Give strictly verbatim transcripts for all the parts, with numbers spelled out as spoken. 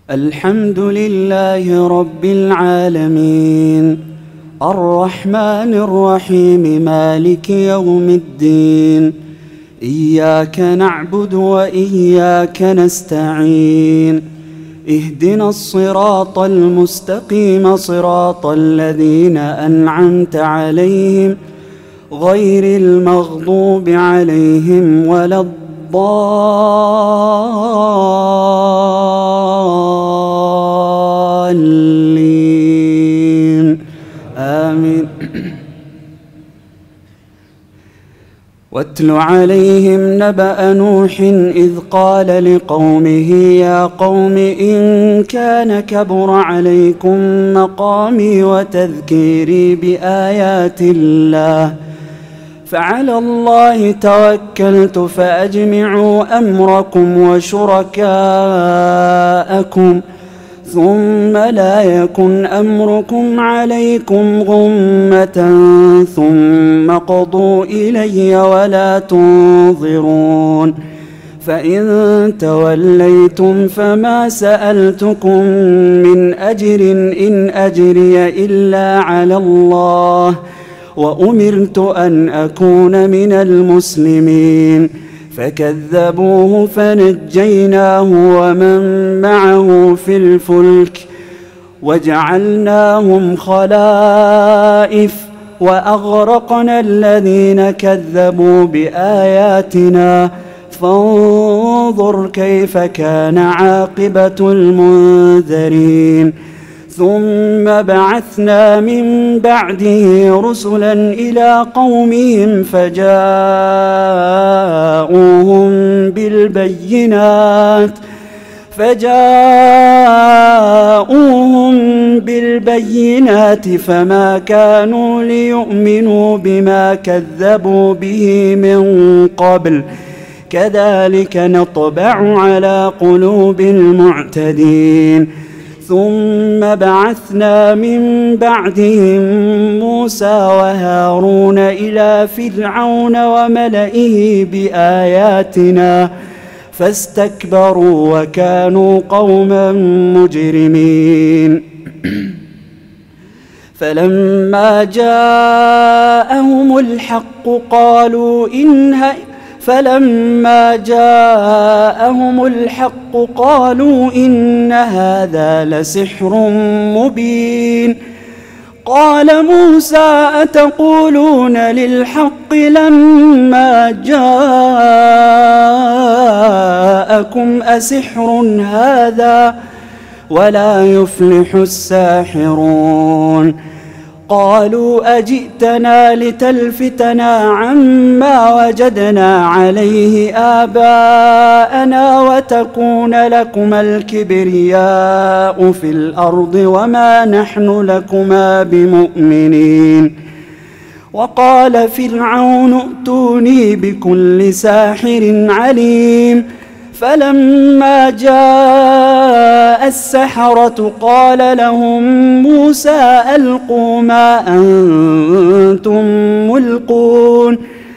الحمد لله رب العالمين الرحمن الرحيم مالك يوم الدين إياك نعبد وإياك نستعين اهدنا الصراط المستقيم صراط الذين أنعمت عليهم غير المغضوب عليهم ولا الضالين آمين. واتل عليهم نبأ نوح إذ قال لقومه يا قوم إن كان كبر عليكم مقامي وتذكيري بآيات الله فعلى الله توكلت فأجمعوا أمركم وشركاءكم ثم لا يكن أمركم عليكم غمة ثم قضوا إلي ولا تنظرون فإن توليتم فما سألتكم من أجر إن أجري إلا على الله وأمرت أن أكون من المسلمين فكذبوه فنجيناه ومن معه في الفلك وجعلناهم خلائف وأغرقنا الذين كذبوا بآياتنا فانظر كيف كان عاقبة المنذرين ثم بعثنا من بعده رسلا إلى قومهم فجاءوهم بالبينات فجاءوهم بالبينات فما كانوا ليؤمنوا بما كذبوا به من قبل كذلك نطبع على قلوب المعتدين ثم بعثنا من بعدهم موسى وهارون إلى فرعون وملئه بآياتنا فاستكبروا وكانوا قوما مجرمين فلما جاءهم الحق قالوا إن فلما جاءهم الحق قالوا إن هذا لسحر مبين قال موسى أتقولون للحق لما جاءكم أسحر هذا ولا يفلح الساحرون قالوا أجئتنا لتلفتنا عما وجدنا عليه آباءنا وتكون لكما الكبرياء في الأرض وما نحن لكما بمؤمنين وقال فرعون ائتوني بكل ساحر عليم فلما جاء السحرة قال لهم موسى ألقوا ما أنتم ملقون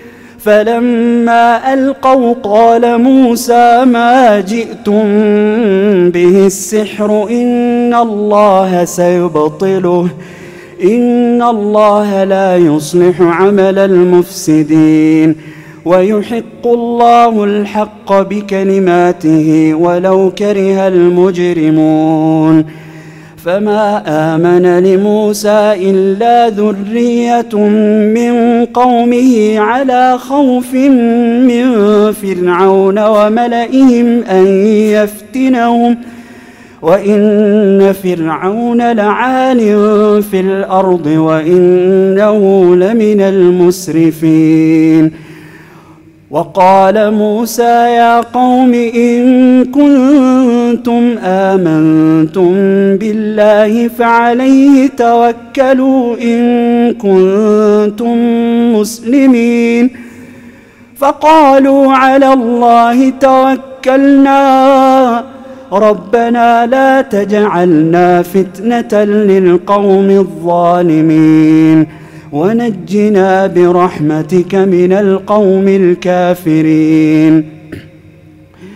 فلما ألقوا قال موسى ما جئتم به السحر إن الله سيبطله إن الله لا يصلح عمل المفسدين ويحق الله الحق بكلماته ولو كره المجرمون فما آمن لموسى إلا ذرية من قومه على خوف من فرعون وملئهم أن يفتنهم وإن فرعون لعال في الأرض وإنه لمن المسرفين وقال موسى يا قوم إن كنتم آمنتم بالله فعليه توكلوا إن كنتم مسلمين فقالوا على الله توكلنا ربنا لا تجعلنا فتنة للقوم الظالمين ونجنا برحمتك من القوم الكافرين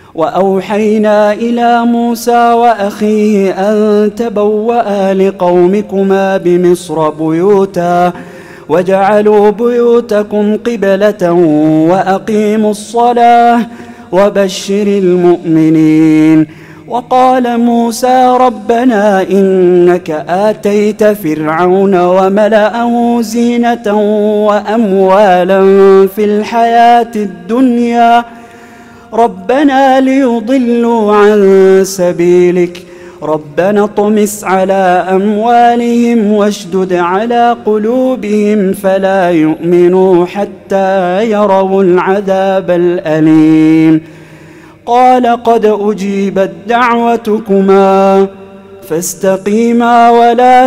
وأوحينا إلى موسى وأخيه أن تبوأ لقومكما بمصر بيوتا وجعلوا بيوتكم قبلة وأقيموا الصلاة وبشر المؤمنين. وقال موسى ربنا إنك آتيت فرعون وملأه زينة وأموالا في الحياة الدنيا ربنا ليضلوا عن سبيلك ربنا اطمس على أموالهم واشدد على قلوبهم فلا يؤمنوا حتى يروا العذاب الأليم. قال قد أجيبت دعوتكما فاستقيما ولا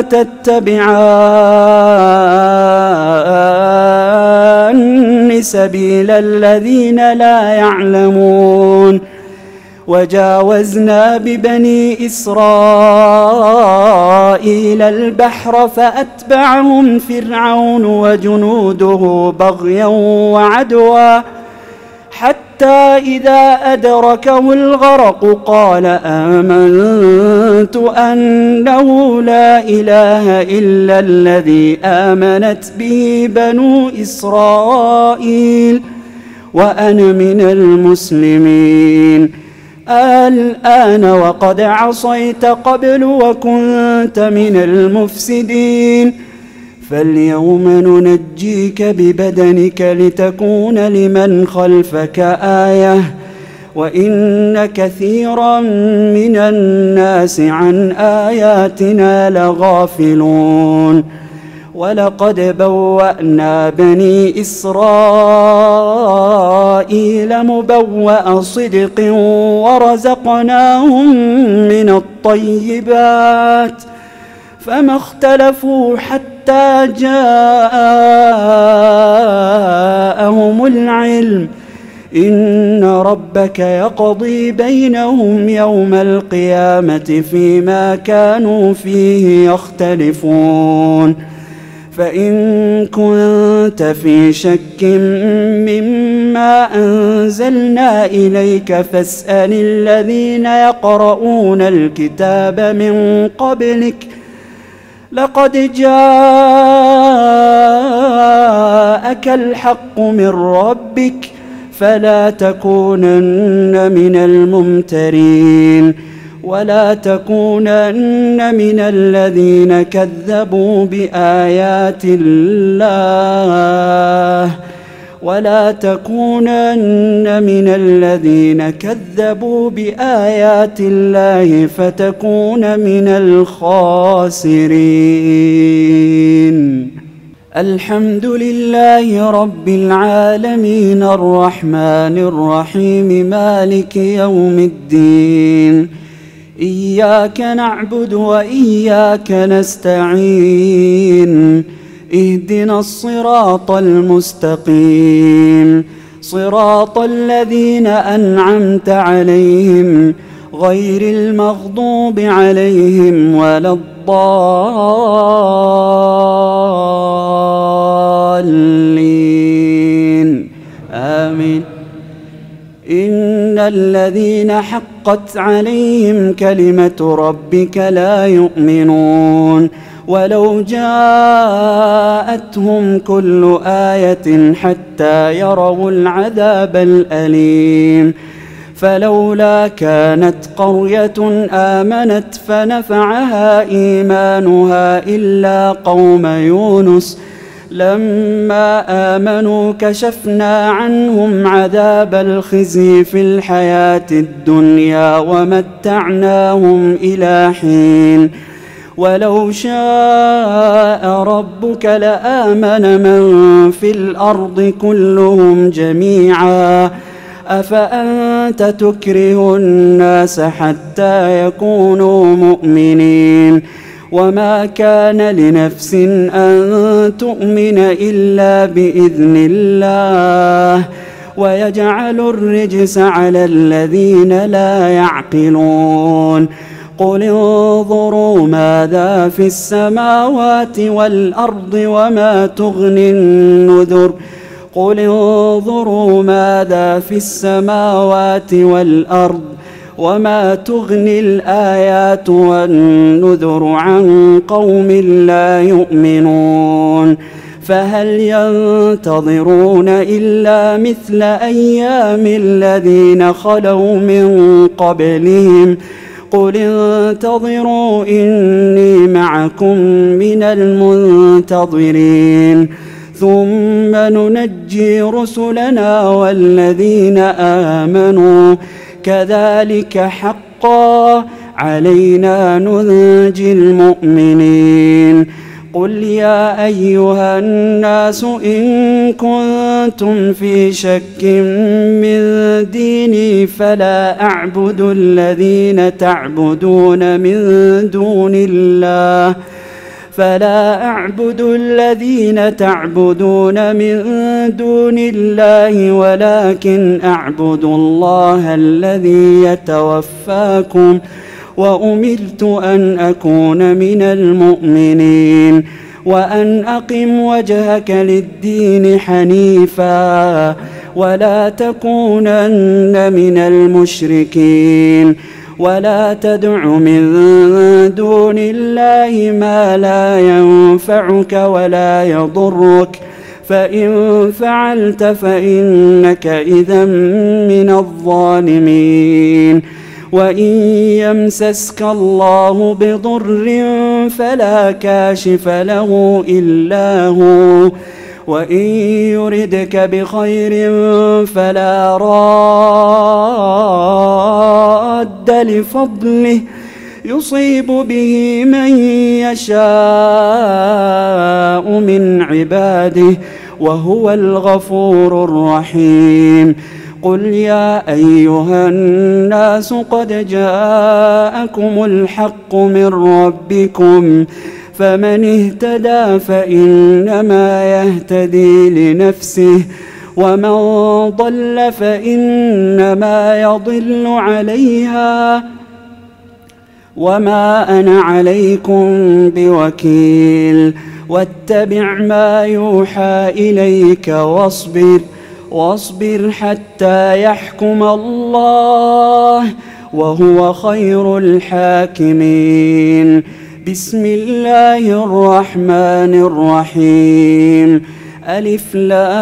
تتبعان سبيل الذين لا يعلمون. وجاوزنا ببني إسرائيل البحر فأتبعهم فرعون وجنوده بغيا وعدوا حتى إذا أدركه الغرق قال آمنت أنه لا إله إلا الذي آمنت به بنو إسرائيل وأنا من المسلمين. الآن وقد عصيت قبل وكنت من المفسدين فاليوم ننجيك ببدنك لتكون لمن خلفك آية وإن كثيرا من الناس عن آياتنا لغافلون. ولقد بوأنا بني إسرائيل مبوأ صدق ورزقناهم من الطيبات فما اختلفوا حتى جاءهم العلم إن ربك يقضي بينهم يوم القيامة فيما كانوا فيه يختلفون. فإن كنت في شك مما أنزلنا إليك فاسأل الذين يقرؤون الكتاب من قبلك لقد جاءك الحق من ربك فلا تكونن من الممترين ولا تكونن من الذين كذبوا بآيات الله ولا تكونن من الذين كذبوا بآيات الله فتكون من الخاسرين. الحمد لله رب العالمين الرحمن الرحيم مالك يوم الدين إياك نعبد وإياك نستعين اهدنا الصراط المستقيم صراط الذين أنعمت عليهم غير المغضوب عليهم ولا الضالين آمين. إن الذين حقت عليهم كلمة ربك لا يؤمنون ولو جاءتهم كل آية حتى يروا العذاب الأليم. فلولا كانت قرية آمنت فنفعها إيمانها إلا قوم يونس لما آمنوا كشفنا عنهم عذاب الخزي في الحياة الدنيا ومتعناهم إلى حين. ولو شاء ربك لآمن من في الأرض كلهم جميعا أفأنت تكره الناس حتى يكونوا مؤمنين وما كان لنفس أن تؤمن إلا بإذن الله ويجعل الرجس على الذين لا يعقلون. قل انظروا ماذا في السماوات والأرض وما تغني النذر قل انظروا ماذا في السماوات والأرض وما تغني الآيات والنذر عن قوم لا يؤمنون فهل ينتظرون إلا مثل أيام الذين خلوا من قبلهم قل انتظروا إني معكم من المنتظرين ثم ننجي رسلنا والذين آمنوا كذلك حقا علينا ننجي المؤمنين قل يا أيها الناس إن كنتم في شك من ديني فلا أعبد الذين تعبدون من دون الله فلا أعبد الذين تعبدون من دون الله ولكن أعبد الله الذي يتوفاكم وأمرت أن أكون من المؤمنين وأن أقم وجهك للدين حنيفا ولا تكونن من المشركين ولا تدع من دون الله ما لا ينفعك ولا يضرك فإن فعلت فإنك إذا من الظالمين وإن يمسسك الله بضر فلا كاشف له إلا هو وإن يردك بخير فلا راد لفضله يصيب به من يشاء من عباده وهو الغفور الرحيم قل يا أيها الناس قد جاءكم الحق من ربكم فمن اهتدى فإنما يهتدي لنفسه ومن ضل فإنما يضل عليها وما أنا عليكم بوكيل واتبع ما يوحى إليك واصبر واصبر حتى يحكم الله وهو خير الحاكمين بسم الله الرحمن الرحيم ألف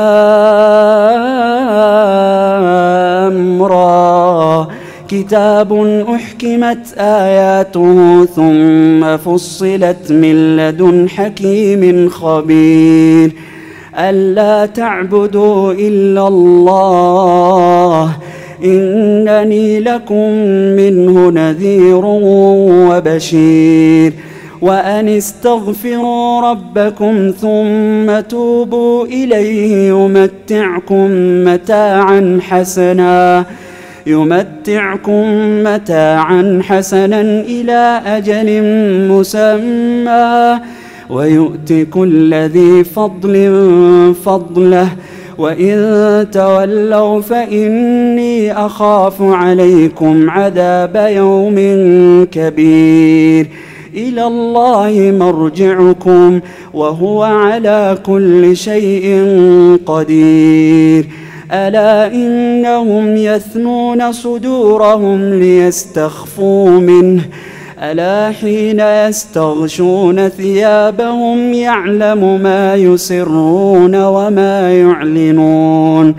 لام را كتاب أحكمت آياته ثم فصلت من لدن حكيم خبير ألا تعبدوا إلا الله إنني لكم منه نذير وبشير وأن استغفروا ربكم ثم توبوا إليه يمتعكم متاعا حسنا يمتعكم متاعا حسنا إلى أجل مسمى ويؤت كل ذي فضل فضله وإن تولوا فإني أخاف عليكم عذاب يوم كبير إلى الله مرجعكم وهو على كل شيء قدير ألا إنهم يثنون صدورهم ليستخفوا منه ألا حين يستغشون ثيابهم يعلم ما يسرون وما يعلنون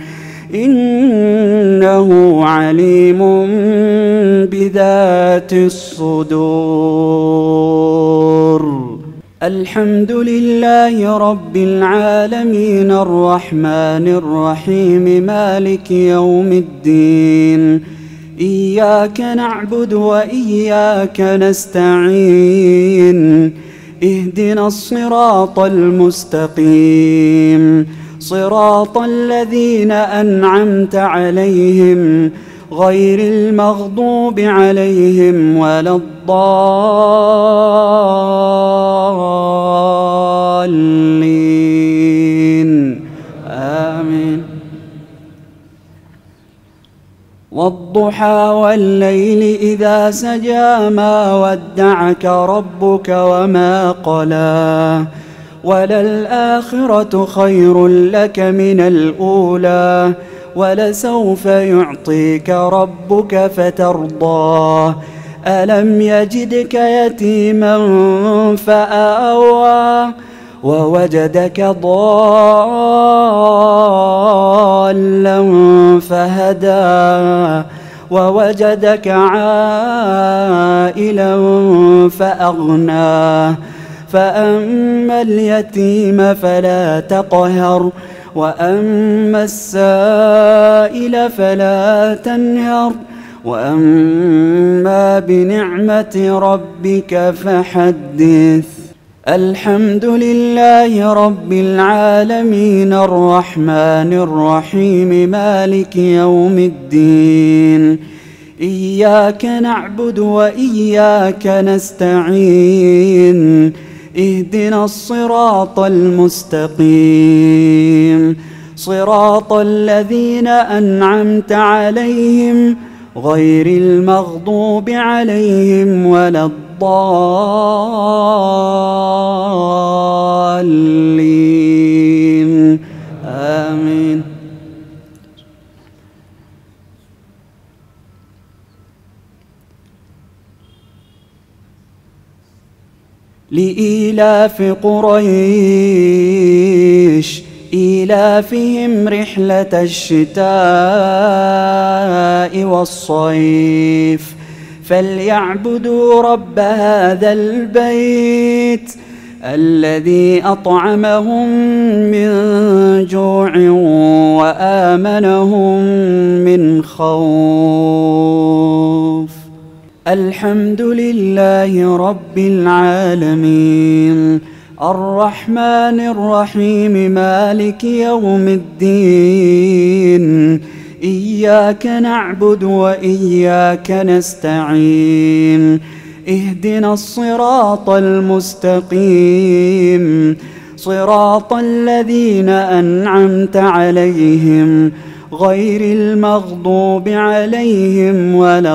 إنه عليم بذات الصدور الحمد لله رب العالمين الرحمن الرحيم مالك يوم الدين إياك نعبد وإياك نستعين اهدنا الصراط المستقيم صراط الذين أنعمت عليهم غير المغضوب عليهم ولا الضالين آمين والضحى والليل إذا سجى ما ودعك ربك وما قلى وللآخرة خير لك من الأولى ولسوف يعطيك ربك فترضى ألم يجدك يتيما فآوى ووجدك ضالا فهدى ووجدك عائلا فأغنى فأما اليتيم فلا تقهر وأما السائل فلا تنهر وأما بنعمة ربك فحدث. الحمد لله رب العالمين الرحمن الرحيم مالك يوم الدين إياك نعبد وإياك نستعين اهدنا الصراط المستقيم صراط الذين أنعمت عليهم غير المغضوب عليهم ولا الضالين آمين. لإيلاف قريش إيلافهم رحلة الشتاء والصيف فليعبدوا رب هذا البيت الذي أطعمهم من جوع وآمنهم من خوف. الحمد لله رب العالمين الرحمن الرحيم مالك يوم الدين إياك نعبد وإياك نستعين اهدنا الصراط المستقيم صراط الذين أنعمت عليهم غير المغضوب عليهم ولا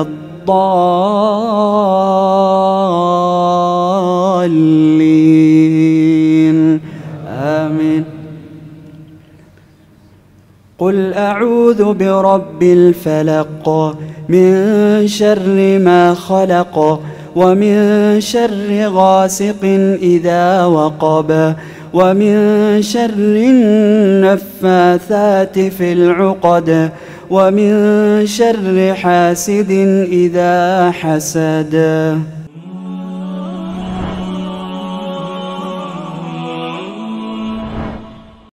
الضالين آمين. قل أعوذ برب الفلق من شر ما خلق ومن شر غاسق إذا وقب ومن شر النفاثات في العقد ومن شر حاسد إذا حسد.